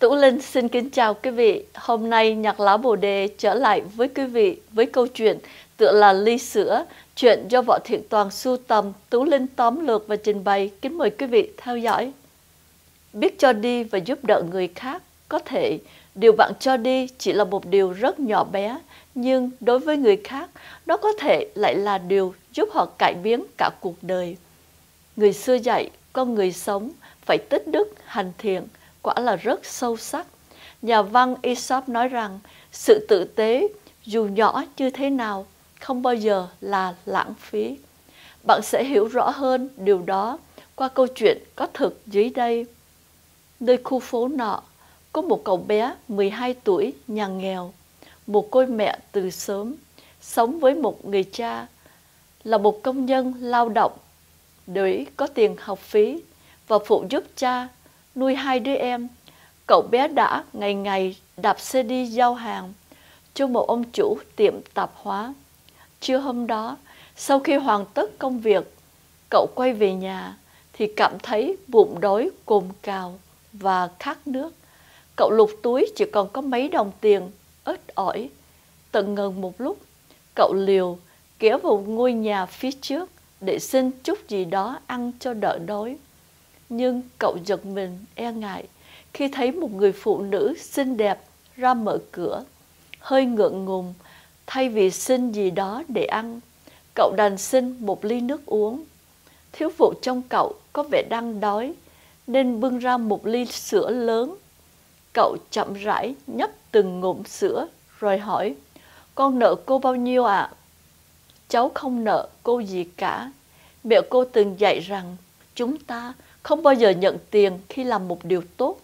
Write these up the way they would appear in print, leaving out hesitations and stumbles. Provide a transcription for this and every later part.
Tú Linh xin kính chào quý vị. Hôm nay Nhạc Lá Bồ Đề trở lại với quý vị với câu chuyện tựa là Ly Sữa, chuyện do Võ Thiện Toàn sưu tầm, Tú Linh tóm lược và trình bày. Kính mời quý vị theo dõi. Biết cho đi và giúp đỡ người khác, có thể điều bạn cho đi chỉ là một điều rất nhỏ bé, nhưng đối với người khác, nó có thể lại là điều giúp họ cải biến cả cuộc đời. Người xưa dạy con người sống phải tích đức hành thiện, quả là rất sâu sắc. Nhà văn Aesop nói rằng sự tử tế dù nhỏ như thế nào không bao giờ là lãng phí. Bạn sẽ hiểu rõ hơn điều đó qua câu chuyện có thực dưới đây. Nơi khu phố nọ có một cậu bé 12 tuổi nhà nghèo, mồ côi mẹ từ sớm, sống với một người cha là một công nhân lao động để có tiền học phí và phụ giúp cha nuôi 2 đứa em. Cậu bé đã ngày ngày đạp xe đi giao hàng cho một ông chủ tiệm tạp hóa. Trưa hôm đó, sau khi hoàn tất công việc, cậu quay về nhà thì cảm thấy bụng đói cồn cào và khát nước. Cậu lục túi chỉ còn có mấy đồng tiền ớt ỏi. Tận ngần một lúc, cậu liều kéo vào ngôi nhà phía trước để xin chút gì đó ăn cho đỡ đói. Nhưng cậu giật mình e ngại khi thấy một người phụ nữ xinh đẹp ra mở cửa. Hơi ngượng ngùng, thay vì xin gì đó để ăn, cậu đành xin một ly nước uống. Thiếu phụ trong cậu có vẻ đang đói, nên bưng ra một ly sữa lớn. Cậu chậm rãi nhấp từng ngụm sữa rồi hỏi, con nợ cô bao nhiêu ạ? Cháu không nợ cô gì cả. Mẹ cô từng dạy rằng chúng ta không bao giờ nhận tiền khi làm một điều tốt.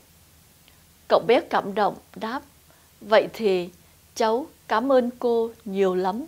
Cậu bé cảm động đáp, vậy thì cháu cảm ơn cô nhiều lắm.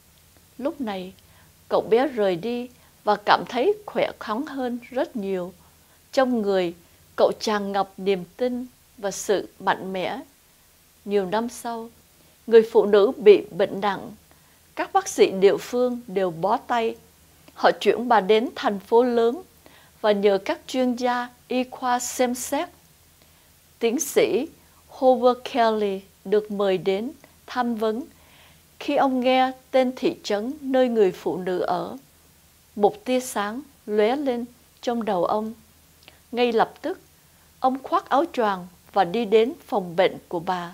Lúc này cậu bé rời đi và cảm thấy khỏe khoắn hơn rất nhiều. Trong người cậu tràn ngập niềm tin và sự mạnh mẽ. Nhiều năm sau, người phụ nữ bị bệnh nặng. Các bác sĩ địa phương đều bó tay. Họ chuyển bà đến thành phố lớn và nhờ các chuyên gia y khoa xem xét. Tiến sĩ Howard Kelly được mời đến tham vấn. Khi ông nghe tên thị trấn nơi người phụ nữ ở, một tia sáng lóe lên trong đầu ông. Ngay lập tức, ông khoác áo choàng và đi đến phòng bệnh của bà.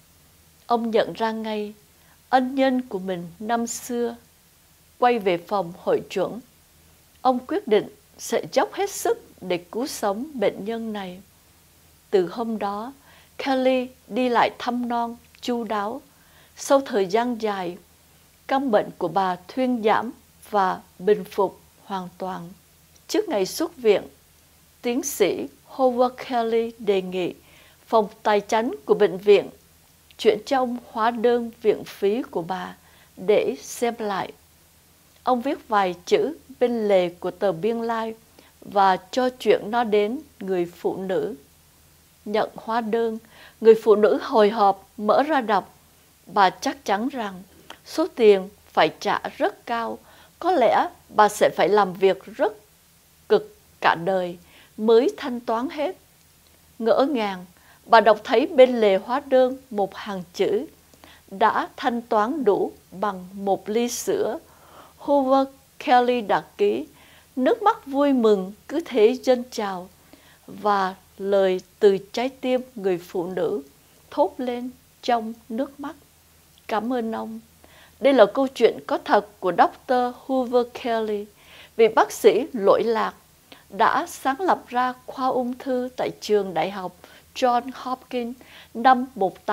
Ông nhận ra ngay ân nhân của mình năm xưa. Quay về phòng hội chuẩn, ông quyết định sẽ dốc hết sức để cứu sống bệnh nhân này. Từ hôm đó, Kelly đi lại thăm non chu đáo. Sau thời gian dài, căn bệnh của bà thuyên giảm và bình phục hoàn toàn. Trước ngày xuất viện, tiến sĩ Howard Kelly đề nghị phòng tài chánh của bệnh viện chuyển cho ông hóa đơn viện phí của bà để xem lại. Ông viết vài chữ bên lề của tờ biên lai và cho chuyển nó đến người phụ nữ. Nhận hóa đơn, người phụ nữ hồi hộp mở ra đọc. Bà chắc chắn rằng số tiền phải trả rất cao. Có lẽ bà sẽ phải làm việc rất cực cả đời mới thanh toán hết. Ngỡ ngàng, bà đọc thấy bên lề hóa đơn một hàng chữ: đã thanh toán đủ bằng một ly sữa. Howard Kelly đặt ký. Nước mắt vui mừng cứ thế dâng trào, và lời từ trái tim người phụ nữ thốt lên trong nước mắt. Cảm ơn ông. Đây là câu chuyện có thật của Dr. Howard Kelly, vị bác sĩ lỗi lạc đã sáng lập ra khoa ung thư tại trường đại học John Hopkins năm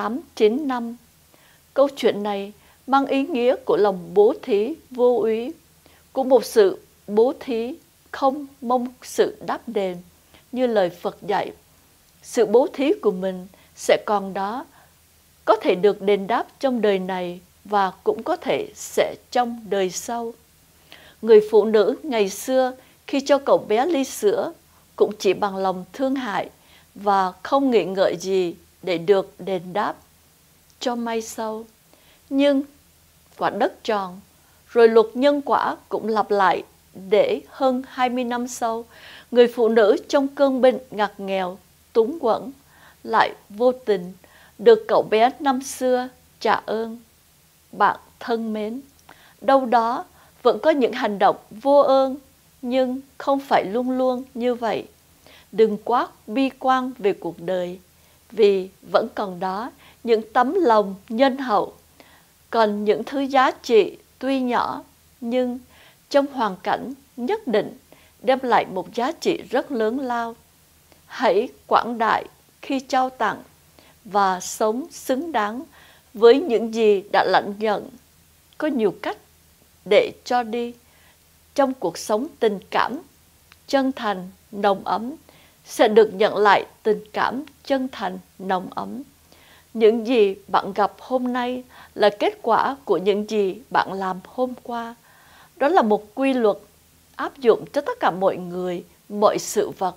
1895. Câu chuyện này mang ý nghĩa của lòng bố thí vô úy, của một sự bố thí không mong sự đáp đền, như lời Phật dạy. Sự bố thí của mình sẽ còn đó, có thể được đền đáp trong đời này và cũng có thể sẽ trong đời sau. Người phụ nữ ngày xưa khi cho cậu bé ly sữa cũng chỉ bằng lòng thương hại và không nghĩ ngợi gì để được đền đáp cho may sau. Nhưng quả đất tròn, rồi luật nhân quả cũng lặp lại để hơn 20 năm sau, người phụ nữ trong cơn bệnh ngặt nghèo, túng quẫn, lại vô tình được cậu bé năm xưa trả ơn. Bạn thân mến, đâu đó vẫn có những hành động vô ơn, nhưng không phải luôn luôn như vậy. Đừng quá bi quan về cuộc đời, vì vẫn còn đó những tấm lòng nhân hậu, còn những thứ giá trị tuy nhỏ nhưng trong hoàn cảnh nhất định đem lại một giá trị rất lớn lao. Hãy quảng đại khi trao tặng và sống xứng đáng với những gì đã lãnh nhận. Có nhiều cách để cho đi. Trong cuộc sống tình cảm chân thành, nồng ấm sẽ được nhận lại tình cảm chân thành, nồng ấm. Những gì bạn gặp hôm nay là kết quả của những gì bạn làm hôm qua. Đó là một quy luật áp dụng cho tất cả mọi người, mọi sự vật.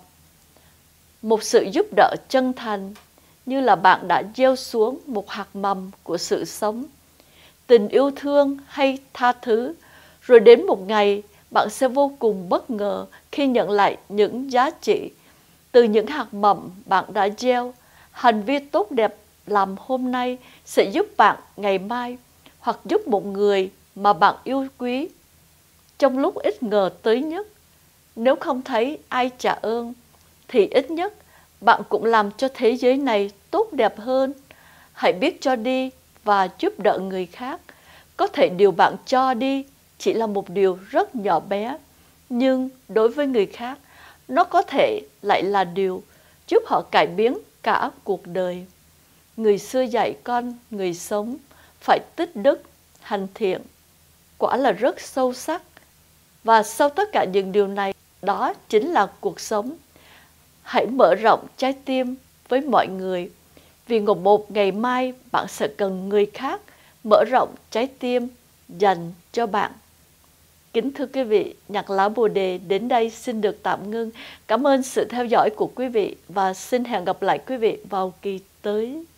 Một sự giúp đỡ chân thành như là bạn đã gieo xuống một hạt mầm của sự sống, tình yêu thương hay tha thứ, rồi đến một ngày bạn sẽ vô cùng bất ngờ khi nhận lại những giá trị từ những hạt mầm bạn đã gieo. Hành vi tốt đẹp làm hôm nay sẽ giúp bạn ngày mai, hoặc giúp một người mà bạn yêu quý trong lúc ít ngờ tới nhất. Nếu không thấy ai trả ơn, thì ít nhất bạn cũng làm cho thế giới này tốt đẹp hơn. Hãy biết cho đi và giúp đỡ người khác. Có thể điều bạn cho đi chỉ là một điều rất nhỏ bé, nhưng đối với người khác, nó có thể lại là điều giúp họ cải biến cả cuộc đời. Người xưa dạy con người sống phải tích đức, hành thiện. Quả là rất sâu sắc. Và sau tất cả những điều này, đó chính là cuộc sống. Hãy mở rộng trái tim với mọi người, vì một ngày mai bạn sẽ cần người khác mở rộng trái tim dành cho bạn. Kính thưa quý vị, Nhạc lá Bồ Đề đến đây xin được tạm ngưng. Cảm ơn sự theo dõi của quý vị và xin hẹn gặp lại quý vị vào kỳ tới.